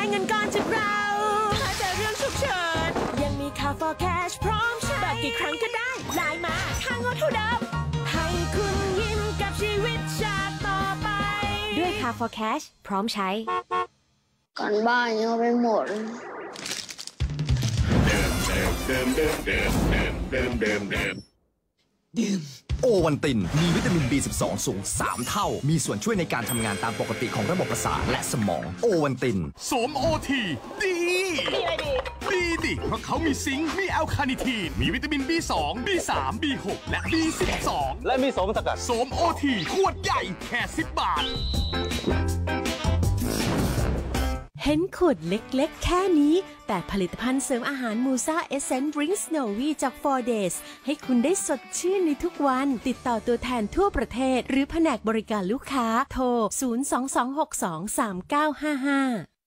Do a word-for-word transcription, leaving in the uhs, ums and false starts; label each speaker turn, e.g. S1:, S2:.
S1: เงินก้อนจากเราถ้าเจอเรื่องฉุกเฉินยังมีค่า for cash พร้อมใช้แบบกี่ครั้งก็ได้ไลน์มาค่างดเท่าเดิมให้คุณยิ้มกับชีวิตชาติต่อไปด้วยค่า for cash พร้อมใช้
S2: การบ้านยังไปหมด
S3: ดื่มโอวันตินมีวิตามิน บี สิบสอง สูงสามเท่ามีส่วนช่วยในการทำงานตามปกติของระบบประสาทและสมองโอวันติน
S4: โสมโอทีดีดีอะไรดีดีดิเพราะเขามีซิงค์มีแอลคาเนิทีนมีวิตามิน บี สอง บี สาม บี หก และ บี สิบสอง
S5: และมีโสมสกัด
S4: โสมโอทีขวดใหญ่แค่สิบบาท
S1: เห็นขวดเล็กๆแค่นี้แต่ผลิตภัณฑ์เสริมอาหารมูซ่าเอเซนต์ดริงก์สโนวี่จาก โฟร์ เดย์ ให้คุณได้สดชื่นในทุกวันติดต่อตัวแทนทั่วประเทศหรือแผนกบริการลูกค้าโทรศูนย์ สอง สอง หก สอง สาม เก้า ห้า ห้า